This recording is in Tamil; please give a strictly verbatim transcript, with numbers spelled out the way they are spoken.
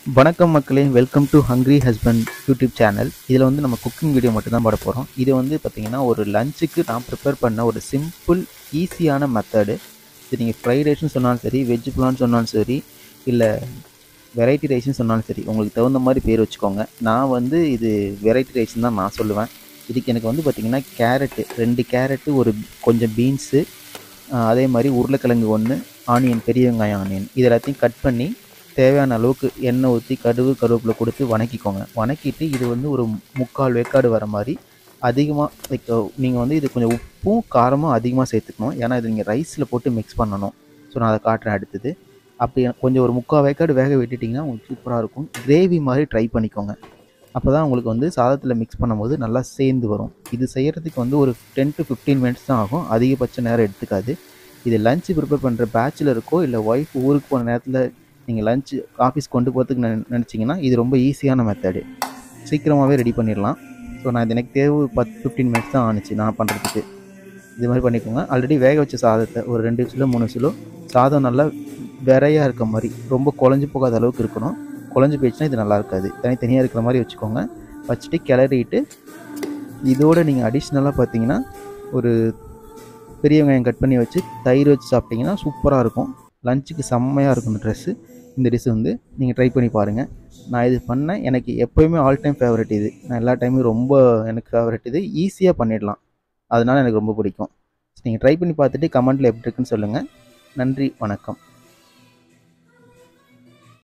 வணக்கம் மக்களே, welcome to hungry husband YouTube channel. இதில் வந்து நம்ம குக்கிங் வீடியோ மட்டும் தான் போட போகிறோம். இது வந்து பார்த்திங்கன்னா ஒரு லஞ்சுக்கு நான் ப்ரிப்பேர் பண்ண ஒரு சிம்பிள் ஈஸியான மெத்தடு. இது நீங்கள் ஃப்ரைட் ரைஸ்னு சொன்னாலும் சரி, வெஜ் புலான்னு சொன்னாலும் சரி, இல்லை வெரைட்டி ரைஸ்னு சொன்னாலும் சரி, உங்களுக்கு தகுந்த மாதிரி பேர் வச்சுக்கோங்க. நான் வந்து இது வெரைட்டி ரைஸ்ன்னு தான் நான் சொல்லுவேன். இதுக்கு எனக்கு வந்து பார்த்திங்கன்னா கேரட்டு ரெண்டு கேரட்டு, ஒரு கொஞ்சம் பீன்ஸு, அதே மாதிரி உருளைக்கிழங்கு ஒன்று, ஆனியன், பெரிய வெங்காயம் ஆனியன், இது எல்லாத்தையும் கட் பண்ணி தேவையான அளவுக்கு எண்ணெய் ஊற்றி கடுகு கருவேப்பிலை கொடுத்து வணக்கிக்கோங்க. வணக்கிட்டு இது வந்து ஒரு முக்கால் வேக்காடு வர மாதிரி அதிகமாக லைக் நீங்கள் வந்து இது கொஞ்சம் உப்பும் காரமும் அதிகமாக சேர்த்துக்கணும். ஏன்னா இது நீங்கள் ரைஸில் போட்டு மிக்ஸ் பண்ணணும். ஸோ நான் அதை காட்டுறேன் அடுத்தது. அப்படி கொஞ்சம் ஒரு முக்கால் வேக்காடு வேக விட்டுட்டிங்கன்னா உங்களுக்கு சூப்பராக இருக்கும். கிரேவி மாதிரி ட்ரை பண்ணிக்கோங்க. அப்போ தான் உங்களுக்கு வந்து சாதத்தில் மிக்ஸ் பண்ணும்போது நல்லா சேர்ந்து வரும். இது செய்கிறதுக்கு வந்து ஒரு டென் டு ஃபிஃப்டீன் மினிட்ஸ் தான் ஆகும். அதிகபட்ச நேரம் எடுத்துக்காது. இது லஞ்சு ப்ரிப்பேர் பண்ணுற பேச்சுலருக்கோ இல்லை ஒய்ஃப் ஊருக்கு போன நேரத்தில் நீங்கள் லஞ்சு ஆஃபீஸ் கொண்டு போகிறதுக்கு நினை நினச்சிங்கன்னா இது ரொம்ப ஈஸியான மெத்தடு. சீக்கிரமாகவே ரெடி பண்ணிடலாம். ஸோ நான் இது எனக்கு தேவை பத்து ஃபிஃப்டீன் மினிட்ஸ் தான் ஆணுச்சு நான் பண்ணுறதுக்கு. இது மாதிரி பண்ணிக்கோங்க. ஆல்ரெடி வேக வச்ச சாதத்தை ஒரு ரெண்டு விசிலோ மூணு விசிலோ சாதம் நல்லா விரையாக இருக்க மாதிரி, ரொம்ப குழஞ்சி போகாத அளவுக்கு இருக்கணும். குழஞ்சி போயிடுச்சுன்னா இது நல்லா இருக்காது. தனித்தனியாக இருக்கிற மாதிரி வச்சுக்கோங்க. வச்சுட்டு கிளறிட்டு இதோடு நீங்கள் அடிஷ்னலாக பார்த்தீங்கன்னா ஒரு பெரிய வெங்காயம் கட் பண்ணி வச்சு தயிர் வச்சு சாப்பிட்டிங்கன்னா சூப்பராக இருக்கும். லஞ்சுக்கு செம்மையாக இருக்கும் இந்த ட்ரெஸ்ஸு. இந்த டிஷ் வந்து நீங்கள் ட்ரை பண்ணி பாருங்கள். நான் இது பண்ணேன், எனக்கு எப்போயுமே ஆல் டைம் ஃபேவரட் இது. நான் எல்லா டைமும் ரொம்ப எனக்கு ஃபேவரட் இது. ஈஸியாக பண்ணிடலாம், அதனால் எனக்கு ரொம்ப பிடிக்கும். நீங்கள் ட்ரை பண்ணி பார்த்துட்டு கமெண்ட்டில் எப்படி இருக்குன்னு சொல்லுங்கள். நன்றி, வணக்கம்.